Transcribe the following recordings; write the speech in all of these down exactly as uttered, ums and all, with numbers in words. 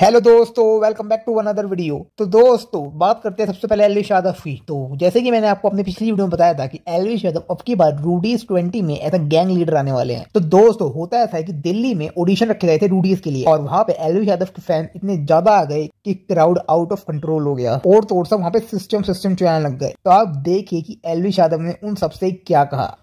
Hello दोस्तों, welcome back to another video. तो दोस्तों बात करते हैं सबसे पहले एलविश यादव की। तो जैसे कि मैंने आपको अपनी पिछली वीडियो में बताया था कि एलविश यादव अब की बार रूडीज ट्वेंटी में ऐसा गैंग लीडर आने वाले हैं। तो दोस्तों होता ऐसा है कि दिल्ली में ऑडिशन रखे गए थे रूडीज के लिए और वहां पे एलविश यादव के फैन इतने ज्यादा आ गए कि क्राउड आउट ऑफ कंट्रोल हो गया और तो और सब वहां पे सिस्टम सिस्टम चलाने लग गए। तो आप देखिए कि एलविश यादव ने उन सबसे क्या कहा।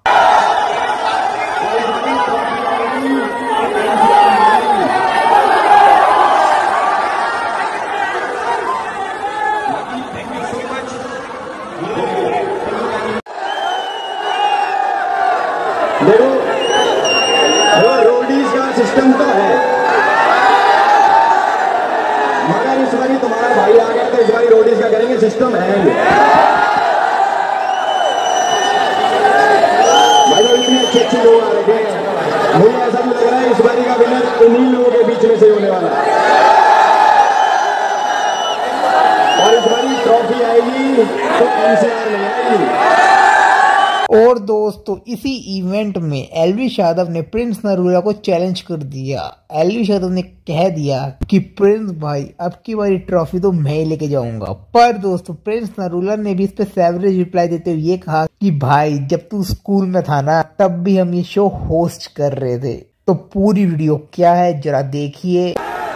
देखो वो रोडीज का सिस्टम तो है, मगर इस बारी तुम्हारा भाई आ गया तो इस बारी रोडीज का करेंगे, सिस्टम है भाई। इतने अच्छे अच्छे लोग आ रखे हैं, मुझे ऐसा भी लग रहा है इस बारी का विनर उन्हीं लोगों के बीच में से होने वाला है और इस बारी ट्रॉफी आएगी तो एनसीआर नहीं आएगी। और दोस्तों इसी इवेंट में एलविश यादव ने प्रिंस नरूला को चैलेंज कर दिया। एलविश यादव ने कह दिया कि प्रिंस भाई अब की बारी ट्रॉफी तो मैं ही लेके जाऊंगा। पर दोस्तों प्रिंस नरूला ने भी इस पे सेवरेज रिप्लाई देते हुए ये कहा कि भाई जब तू स्कूल में था ना तब भी हम ये शो होस्ट कर रहे थे। तो पूरी वीडियो क्या है जरा देखिए।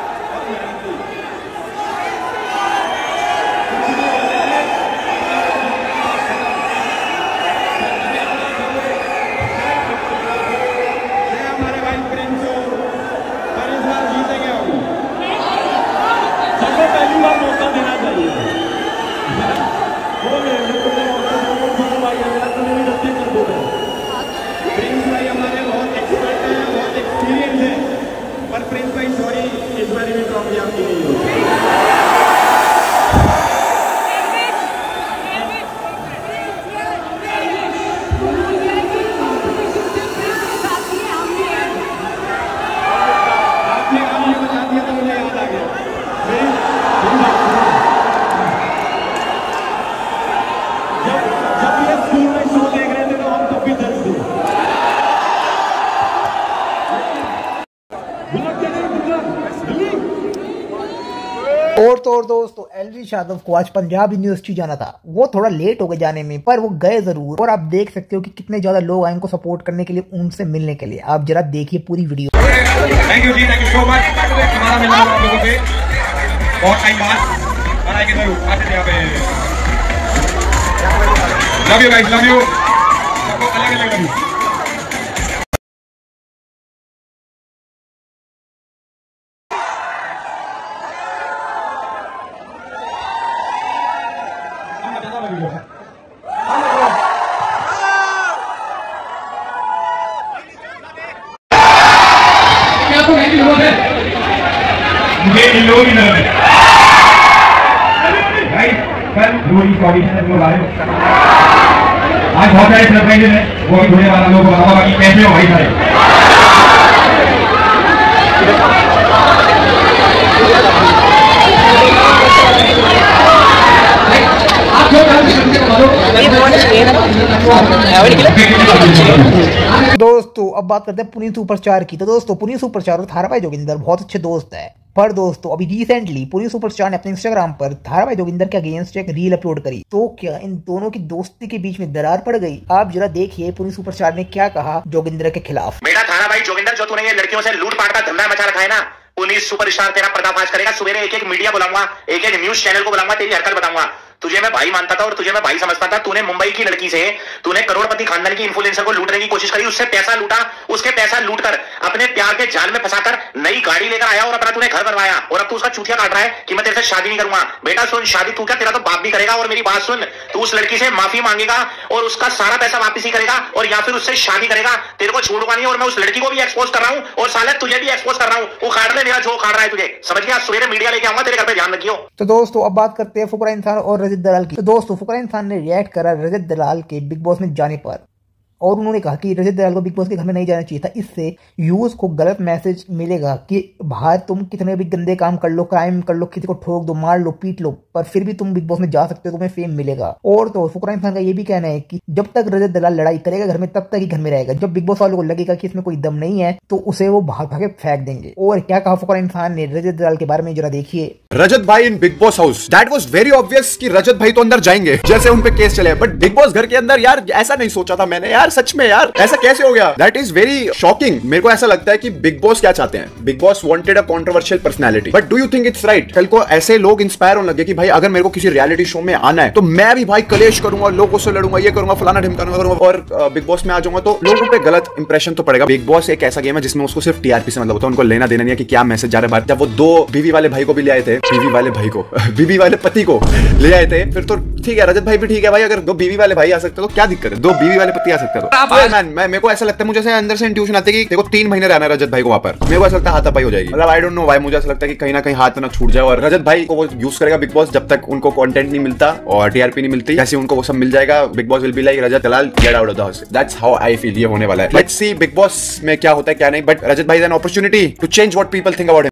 और तो और दोस्तों एलविश यादव को आज पंजाब यूनिवर्सिटी जाना था। वो थोड़ा लेट हो गए जाने में पर वो गए जरूर और आप देख सकते हो कि कितने ज्यादा लोग आए उनको सपोर्ट करने के लिए, उनसे मिलने के लिए। आप जरा देखिए पूरी video. Thank you ji, thank you so much. हमारा मिलना आप लोगों से बहुत टाइम बाद बनाएंगे जरूर। आते थे यहाँ पे। Love you guys, love you. सबको अलग अलग लव यू। मुझे इन लोगों की नजर है भाई, कल रोडी का ऑडिशन है, लोग आए आज बहुत सारे सरप्राइजेस हैं, वो भी होने वाला लोगों को बताऊंगा कि कैसे हो भाई सारे। दोस्तों अब बात करते हैं पुनीत सुपरस्टार की। तो दोस्तों पुनीत सुपरस्टार और थारा भाई जोगिंदर बहुत अच्छे दोस्त है। पर दोस्तों अभी रिसेंटली पुनीत सुपरस्टार ने अपने इंस्टाग्राम पर थारा भाई जोगिंदर के अगेंस्ट एक रील अपलोड करी। तो क्या इन दोनों की दोस्ती के बीच में दरार पड़ गई? आप जरा देखिए पुनीत सुपरस्टार ने क्या कहा जोगिंदर के खिलाफ। बेटा थारा भाई जोगिंदर, जो तूने ये लड़कियों से लूट पाट का धंधा मचा रखा है ना, पुनीत सुपरस्टार तेरा पर्दाफाश करेगा। सवेरे एक एक मीडिया बुलाऊंगा, एक एक न्यूज चैनल को बुलाऊंगा, तेरी हरकत बताऊंगा। तुझे मैं भाई मानता था और तुझे मैं भाई समझता था। तूने मुंबई की लड़की से, तूने करोड़पति खानदान की इन्फ्लुएंसर को लूटने की कोशिश करी, उससे पैसा लूटा, उसके पैसा लूटकर अपने प्यार के जाल में फंसाकर नई गाड़ी लेकर आया और अपना तूने घर बनवाया और अब तू उसका चूतिया काट रहा है कि मैं तेरे से शादी नहीं करूंगा। बेटा सुन, शादी तू क्या, तेरा तो बाप भी करेगा। और मेरी बात सुन, तू उस लड़की से माफी मांगेगा और उसका सारा पैसा वापस ही करेगा और या फिर उससे शादी करेगा। तेरे को छोड़ूंगा नहीं और मैं उस लड़की को भी एक्सपोज कर रहा हूं और साले तुझे भी एक्सपोज कर रहा हूं। वो काट ले मेरा जो काट रहा है तुझे, समझ गया? सवेरे मीडिया लेके आऊंगा, तेरे घर पे ध्यान रखियो। तो दोस्तों अब बात करते हैं फुकरा इंसान और रजत दलाल की। तो दोस्तों फुकरा इंसान ने रिएक्ट करा रजत दलाल के बिग बॉस में जाने पर और उन्होंने कहा कि रजत दलाल को बिग बॉस के घर में नहीं जाना चाहिए था, इससे यूज को गलत मैसेज मिलेगा कि बाहर तुम कितने भी गंदे काम कर लो, क्राइम कर लो, किसी को ठोक दो, मार लो, पीट लो, पर फिर भी तुम बिग बॉस में जा सकते हो, तुम्हें फेम मिलेगा। और तो फुकरा इंसान का ये भी कहना है कि जब तक रजत दलाल लड़ाई करेगा घर में तब तक ही घर में रहेगा, जब बिग बॉस वालों को लगेगा कि इसमें कोई दम नहीं है तो उसे वो बाहर भागे फेंक देंगे। और क्या कहा फुकरा इंसान ने रजत दलाल के बारे में, जरा देखिए। रजत भाई in Bigg Boss house, that was very obvious कि रजत भाई तो अंदर जाएंगे जैसे उन पे केस चले, बट बिग बॉस घर के अंदर यार ऐसा नहीं सोचा था मैंने यार, सच में यार ऐसा कैसे हो गया? That is very shocking. मेरे को ऐसा लगता है कि बिग बॉस क्या चाहते हैं, Bigg Boss wanted a controversial personality, but do you think it's right? कल को ऐसे लोग इंस्पायर होने लगे कि भाई अगर मेरे को किसी रियलिटी शो में आना है तो मैं भी भाई कलेश करूंगा, लोगों से लड़ूंगा, ये करूंगा, फलाना ढिमकाना करूंगा, और बिग बॉस में आ जाऊंगा तो लोगों पे गलत इंप्रेशन तो पड़ेगा। बिग बॉस एक ऐसा गेम है जिसमें उसको सिर्फ टीआरपी से मतलब होता है, उनको लेना देना नहीं है कि क्या मैसेज जा रहा है। जब वो दो बीवी वाले भाई को भी ले आए थे, बीवी वाले भाई को बीवी वाले पति को ले आए थे, फिर तो ठीक है, रजत भाई भी ठीक है भाई, अगर दो बीवी वाले भाई आ सकते तो क्या दिक्कत है, दो बीवी वाले पति आ सकते तो मैन मैं मेरे को ऐसा लगता है, मुझे से अंदर से इंट्यूशन आती है कि देखो तीन महीने रहना है रजत भाई को वहां पर, मेरे को ऐसा लगता है हाथापाई हो जाएगी। मतलब आई डोंट नो भाई, मुझे ऐसा लगता है कि कहीं ना कहीं हाथ ना छूट जाए और रजत भाई को वो यूज करेगा बिग बॉस जब तक उनको कंटेंट नहीं मिलता और टीआरपी नहीं मिलती, जैसे उनको वो सब मिल जाएगा Bigg Boss will be like Rajat Dalal get out of the house. That's how I feel ये होने वाला है। लेट्स सी बिग बॉस में क्या होता है क्या नहीं, बट रजत भाई is an opportunity to change what people think about him.